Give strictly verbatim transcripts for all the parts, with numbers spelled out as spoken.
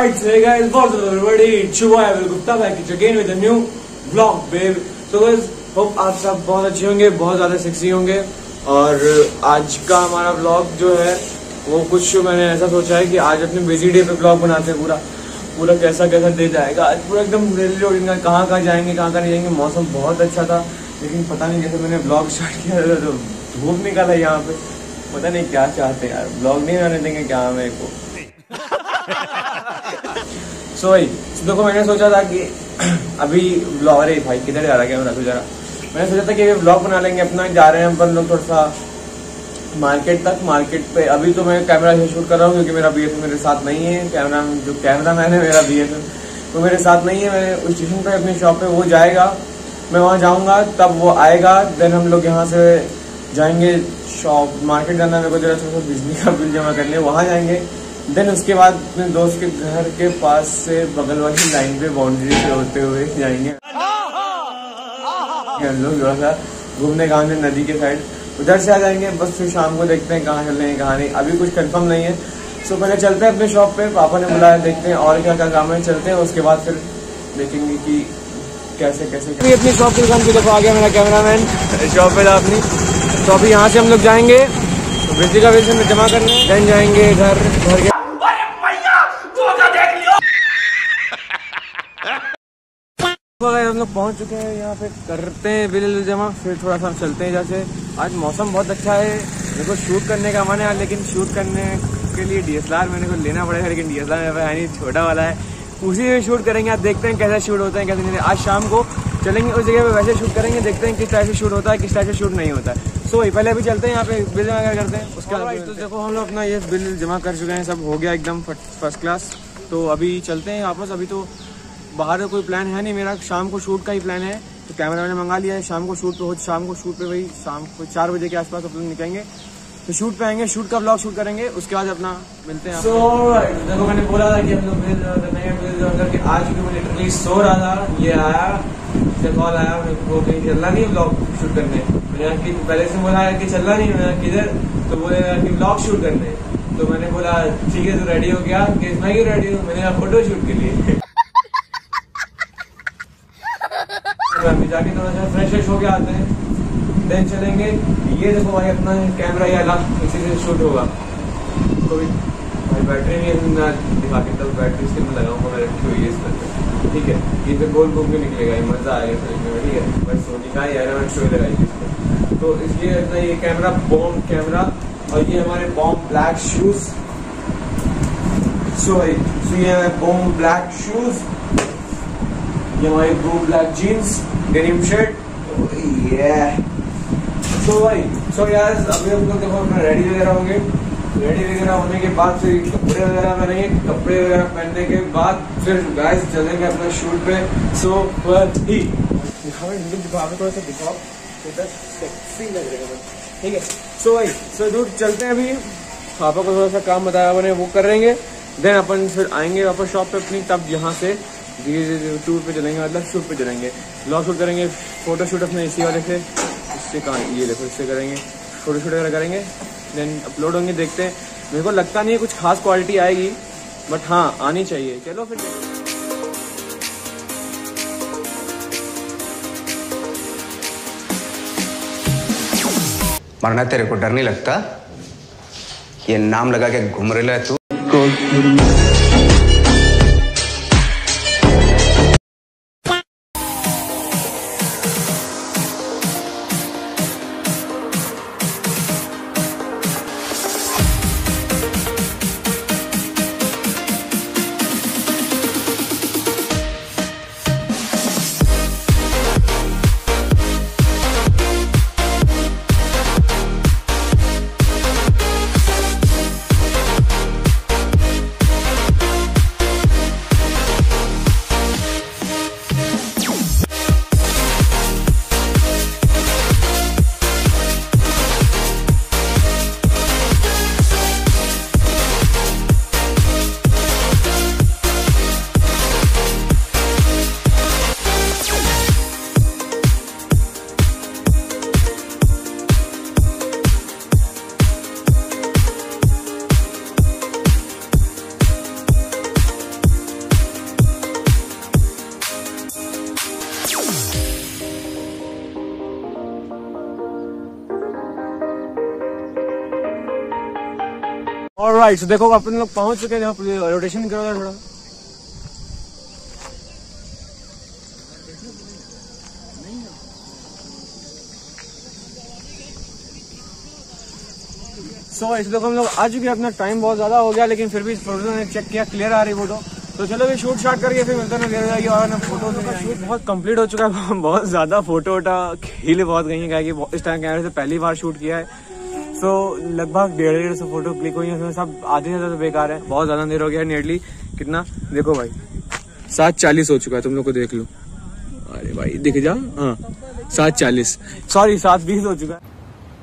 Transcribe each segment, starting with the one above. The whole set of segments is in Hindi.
Alright, so hey guys, what's up everybody? It's Shubha Gupta back again with a new vlog, babe. So guys, hope आप सब बहुत अच्छे होंगे, बहुत ज़्यादा सेक्सी होंगे। और आज का हमारा vlog जो है वो कुछ मैंने ऐसा सोचा है कि आज अपने बिजी डे पे vlog बनाते हैं। पूरा पूरा कैसा कैसा डे जाएगा आज, पूरा एकदम रेली रोडिंग का, कहाँ कहाँ जाएंगे कहाँ कहाँ नहीं जाएंगे। मौसम बहुत अच्छा था, लेकिन पता नहीं कैसे मैंने vlog स्टार्ट किया था तो धूप निकाला यहाँ पे। पता नहीं क्या चाहते हैं यार, vlog नहीं बनाने देंगे क्या मेरे को। सो भाई देखो, मैंने सोचा था कि अभी ब्लॉग, अरे भाई किधर जा रहा है कैमरा, जरा मैंने सोचा था कि अभी ब्लॉग बना लेंगे अपना। जा रहे हैं अपन लोग थोड़ा सा मार्केट तक, मार्केट पे। अभी तो मैं कैमरा से शूट कर रहा हूँ क्योंकि मेरा बी एफ मेरे साथ नहीं है। कैमरा जो कैमरा मैन है मेरा बी एफ तो मेरे साथ नहीं है। मैं उस स्टेशन पे अपनी शॉप पे वो जाएगा, मैं वहाँ जाऊँगा तब वो आएगा। देन हम लोग यहाँ से जाएंगे शॉप, मार्केट जाना मेरे को जरा थोड़ा सा बिजली का बिल जमा करने, वहाँ जाएंगे। देन उसके बाद अपने दोस्त के घर के पास से बगल वाली लाइन पे बाउंड्री पे होते हुए जाएंगे हम लोग थोड़ा सा घूमने घामने नदी के साइड, उधर से आ जाएंगे। बस फिर शाम को देखते हैं कहाँ चल रहे हैं कहाँ नहीं, अभी कुछ कंफर्म नहीं है। सो पहले चलते हैं अपने शॉप पे, पापा ने बुलाया, देखते हैं और क्या क्या काम है, चलते हैं। उसके बाद फिर देखेंगे कि कैसे कैसे अभी अपनी शॉप की दुकान की देखो आ गया मेरा कैमरा मैन शॉप पे था अपनी। तो अभी यहाँ से हम लोग जाएंगे बिजली का बिल जमा करने, देन जाएंगे घर घर के हम लोग पहुंच चुके हैं यहाँ पे, करते हैं बिल जमा, फिर थोड़ा सा चलते हैं। जैसे आज मौसम बहुत अच्छा है, मेरे को शूट करने का मन है, लेकिन शूट करने के लिए डी एस एल आर मेरे को लेना पड़ेगा, लेकिन डी एस एल आर मेरे पास है नहीं, छोटा वाला है, उसी में शूट करेंगे। आज देखते हैं कैसा शूट होता है कैसे नहीं। आज शाम को चलेंगे उस जगह पे, वैसे शूट करेंगे, देखते हैं किस टाइप से शूट होता है किस टाइप से शूट नहीं होता है। सो so, पहले अभी चलते हैं यहाँ पे बिल जमा करते हैं। उसके बाद तो देखो हम लोग अपना ये बिल जमा कर चुके हैं, सब हो गया एकदम फर्स्ट क्लास। तो अभी चलते हैं वापस। अभी तो बाहर कोई प्लान है नहीं मेरा, शाम को शूट का ही प्लान है। तो कैमरा मैंने मंगा लिया है, शाम को शूट पे हो, शाम को शूट पे वही शाम को चार बजे के आसपास अपन निकलेंगे, तो शूट पे आएंगे, शूट का ब्लॉग शूट करेंगे, उसके बाद अपना मिलते हैं। so, देखो मैंने बोला था कि हम लोग बिल करने बिल करके आज भी मैं लिटरली सो रहा था, ये आया कॉल आया मेरे को कहीं चलना नहीं ब्लॉग शूट करने। मैंने कि पहले से बोला है कि चलना नहीं, मैंने किधर, तो बोलेगा कि ब्लॉग शूट करने। तो मैंने बोला ठीक है, तो रेडी हो गया कि मैं क्यों रेडी हूँ, मैंने कहा फोटो शूट के लिए। अभी जाके थोड़ा सा फ्रेश फ्रेश हो के आते हैं, देन चलेंगे। ये देखो भाई अपना कैमरा ये अलग, इसी से शूट होगा। तो भाई बैटरी नहीं दिखा के, तब बैटरी इसके में लगाऊंगा, मैं रखी हुई है इस पर, ठीक है। ये तो गोल घूम के निकलेगा, ये मजा आएगा फिल्म में, ठीक है। बस सोनी का ही एलेमेंट शो लगाएगी इस पर। तो इसलिए अपना ये कैमरा बॉम्ब कैमरा, और ये हमारे bomb black shoes. So so ये हमारे बॉम्ब ब्लैक शूज, ये हमारी blue black jeans, denim shirt. So भाई सो यार अभी हम लोग देखो अपना रेडी वगैरह होंगे, रेडी वगैरह होने के बाद फिर कपड़े वगैरह पहनेंगे, कपड़े वगैरह पहनने के बाद फिर गाइस चलेंगे अपना शूट पे। सो ही दिखाओ थोड़ा सा दिखाओ, सेक्सी लग रहा है, ठीक है। सो भाई सो दूर चलते हैं, अभी पापा को थोड़ा सा काम बताया मैंने वो करेंगे, देन अपन फिर आएंगे वापस शॉप पे अपनी। तब यहाँ से धीरे धीरे टूर पे चलेंगे, मतलब शूट पे चलेंगे, ब्लॉग शूट करेंगे, फोटो शूट अपने इसी वाले से, इससे कहाँ ये देखो इससे करेंगे, फोटो शूट वगैरह करेंगे, देन अपलोड होंगे। देखते हैं, मेरे को लगता नहीं है कुछ खास क्वालिटी आएगी, बट हाँ आनी चाहिए। चलो फिर मरना तेरे को डर नहीं लगता? ये नाम लगा के घूम रहा है तू। ऑलराइट, देखो अपन लोग पहुंच चुके हैं जहाँ रोटेशन करो थोड़ा। सो so, इसलिए हम लोग आ चुके हैं। अपना टाइम बहुत ज्यादा हो गया लेकिन फिर भी फोटो ने चेक किया, क्लियर आ रही फोटो। तो चलो भी शूट स्टार्ट करके फिर मिलते हैं, क्लियर हो जाएगी। और ना फोटो का शूट बहुत कंप्लीट हो चुका है। बहुत ज्यादा फोटो वोटा खिल बहुत गई है कि इस टाइम कैमरे से पहली बार शूट किया है। सो so, लगभग डेढ़ डेढ़ सौ फोटो क्लिक हुई है, उसमें सब आधे से ज्यादा बेकार है। बहुत ज्यादा देर हो गया है, नियरली कितना देखो भाई सात चालीस हो चुका है, तुम लोग को देख लो। अरे भाई दिख जा, हाँ सात चालीस सॉरी सात बीस हो चुका है।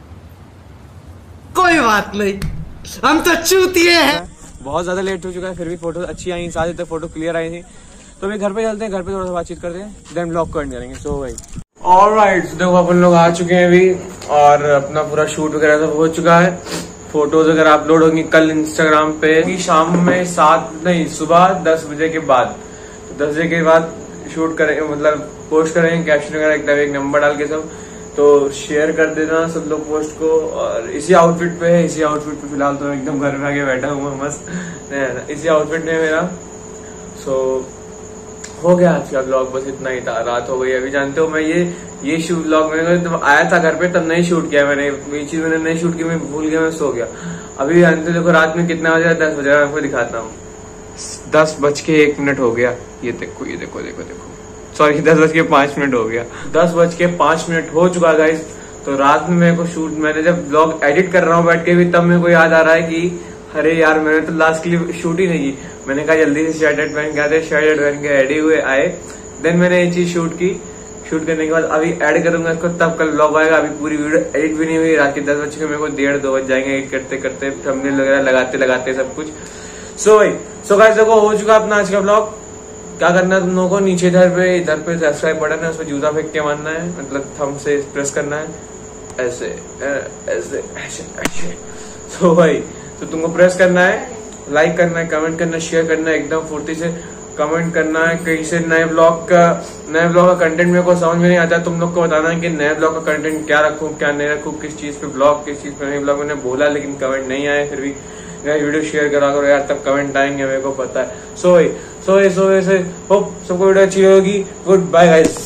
कोई बात नहीं, हम तो चूतिए हैं। बहुत ज्यादा लेट हो चुका है, फिर भी फोटो अच्छी आई, सारी तक फोटो क्लियर आई थी। तो अभी घर पे चलते हैं, घर पे थोड़ा सा बातचीत करते हैं, देन ब्लॉग कर करेंगे। सो भाई ऑलराइट, देखो अपन लोग आ चुके हैं अभी और अपना पूरा शूट वगैरह सब हो चुका है। फोटोज वगैरह अपलोड होंगी कल इंस्टाग्राम पे शाम में सात नहीं सुबह दस बजे के बाद। तो दस बजे के बाद शूट करेंगे, मतलब पोस्ट करेंगे कैप्शन वगैरह एकदम एक नंबर डाल के सब। तो शेयर कर देना सब लोग पोस्ट को। और इसी आउटफिट पे है, इसी आउटफिट पे फिलहाल तो एकदम घर में आके बैठा हुआ मस्त, इसी आउटफिट में मेरा। सो हो गया आज का ब्लॉग, बस इतना ही था। रात हो गई अभी, जानते हो मैं ये ये शूट ब्लॉग मैंने जब आया था घर पे तब नहीं शूट किया मैंने, ये चीज मैंने नहीं शूट की, मैं भूल गया, मैं सो गया। अभी जानते देखो रात में कितना बजे, दस बजे आपको दिखाता हूँ। दस बज के एक मिनट हो गया, ये देखो ये देखो देखो देखो सॉरी दस बज के पांच मिनट हो गया, दस बज के पांच मिनट हो चुका गाइस। तो रात में मेरे को शूट, मैंने जब ब्लॉग एडिट कर रहा हूँ बैठ के भी, तब मेरे को याद आ रहा है कि अरे यार मैंने तो लास्ट क्लिप शूट ही नहीं की। मैंने कहा जल्दी से शर्ट एड पहन के आते, शर्ट एड पहन के रेडी हुए आए, देन मैंने ये चीज शूट की। शूट करने के बाद अभी ऐड करूंगा इसको, तब कल ब्लॉग आएगा। अभी पूरी वीडियो एडिट भी नहीं हुई, रात के दस बजे के मेरे को डेढ़ दो बज जाएंगे एडिट करते करते, थंबनेल वगैरह लगाते लगाते सब कुछ। सो भाई सो गाइस देखो हो चुका अपना आज का ब्लॉग। क्या करना है तुम लोगों को, नीचे इधर पे इधर पे सब्सक्राइब बटन है, उस पर जूता फेंक के मारना है, मतलब थंब से प्रेस करना है ऐसे ऐसे ऐसे ऐसे। तो भाई तो तुमको प्रेस करना है, लाइक करना है, कमेंट करना है, शेयर करना है, एकदम फुर्ती से कमेंट करना है। कहीं से नए ब्लॉग का नए ब्लॉग का कंटेंट मेरे को समझ में नहीं आता, तुम लोग को बताना है कि नए ब्लॉग का कंटेंट क्या रखूं क्या नहीं रखूं, किस चीज पे ब्लॉग किस चीज पे नहीं ब्लॉग। मैंने बोला लेकिन कमेंट नहीं आए, फिर भी वीडियो शेयर करा करो यार, तब कमेंट आएंगे, मेरे को पता है। सो सो सो ऐसे होप सबको वीडियो अच्छी होगी। Good bye guys.